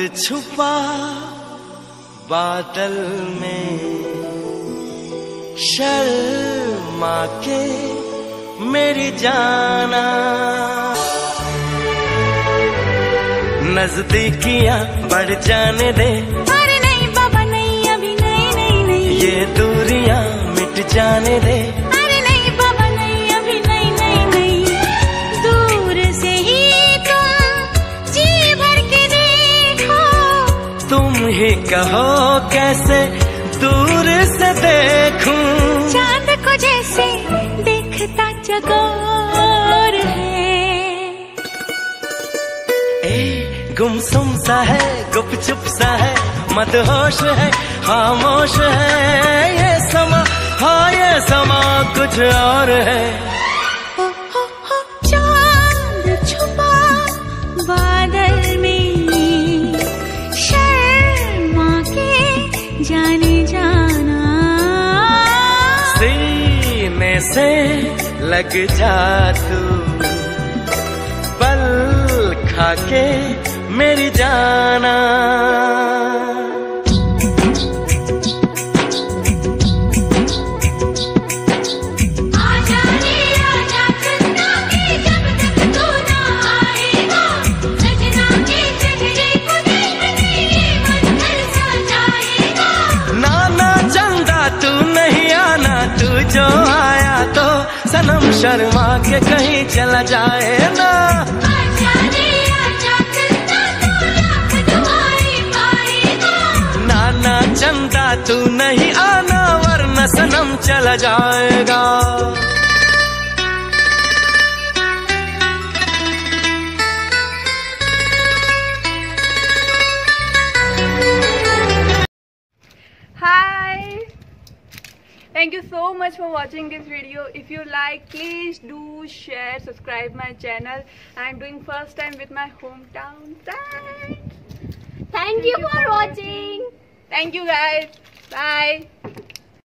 छुपा बादल में, शर्मा के मेरी जाना, नजदीकियां बढ़ जाने दे। अरे नहीं बाबा नहीं, अभी नहीं नहीं नहीं। ये दूरियां मिट जाने दे। अरे नहीं बाबा नहीं, अभी नहीं नहीं नहीं। दूर से ही तुम जी भर के देखो, तुम ही कहो कैसे दूर से देखूं। चांद को जैसे देखता चकोर है। गुमसुम सा है, गुपचुप सा है, मदहोश है, खामोश है ये समा, हाँ ये समा कुछ और है। हो चांद छुपा बादल में, शर्मा के जाने जाना, सीने से लग जा तू, पल खा के मेरी जाना। आजा रे आजा चंदा के, जब तक तू ना आएगा, सजना के चेहरे को देखते ये मन तरसा जाएगा। नाना चंदा तू नहीं आना, तू जो आया तो सनम शर्मा के कहीं चला जाए ना। चंदा तू नहीं आना, वरना सनम चला जाएगा। Hi, thank you so much for watching this video. If you like, please do share, subscribe my channel. I am doing first time with my hometown side. Thank you for watching. Thank you guys. Bye.